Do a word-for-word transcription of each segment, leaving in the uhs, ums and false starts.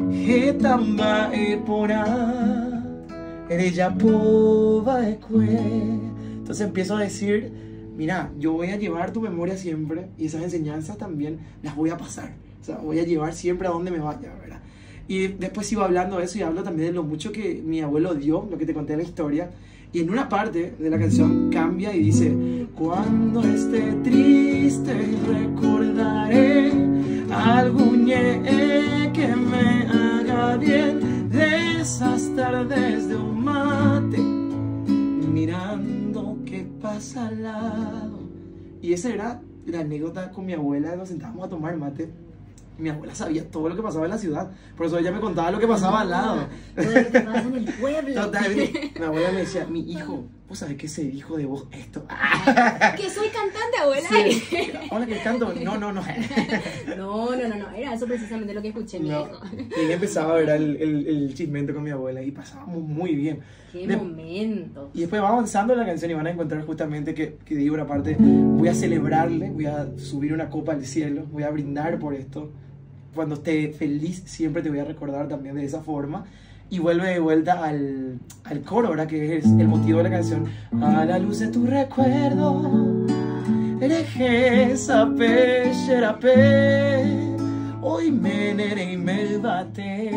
Getamba epona, ella pova ecue. Entonces empiezo a decir, mira, yo voy a llevar tu memoria siempre y esas enseñanzas también las voy a pasar. O sea, voy a llevar siempre a donde me vaya, ¿verdad? Y después sigo hablando de eso y hablo también de lo mucho que mi abuelo dio, lo que te conté de la historia. Y en una parte de la canción cambia y dice: cuando esté triste recordaré algún ñe que me haga bien de esas tardes de un mate mirando qué pasa al lado. Y esa era la anécdota con mi abuela. Nos sentábamos a tomar mate. Mi abuela sabía todo lo que pasaba en la ciudad, por eso ella me contaba lo que pasaba al lado. Todo lo que pasa en el pueblo. Total, mi abuela me decía: mi hijo, ¿vos sabés qué se dijo de vos esto? Que soy cantante, abuela. Sí. Hola, que canto. No, no, no. No, no, no, no, era eso precisamente lo que escuché, mi No. hijo. Y ella empezaba a ver el, el, el chismento con mi abuela y pasábamos muy bien. Qué De- momento. Y después va avanzando en la canción y van a encontrar justamente que, que digo una parte: voy a celebrarle, voy a subir una copa al cielo, voy a brindar por esto. Cuando esté feliz siempre te voy a recordar también de esa forma. Y vuelve de vuelta al, al coro, ¿verdad? Que es el motivo de la canción. A la luz de tu recuerdo, ereje sape xerape, hoy me nere y me bate,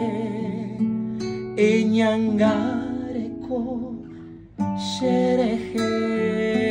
eñangareko xereje.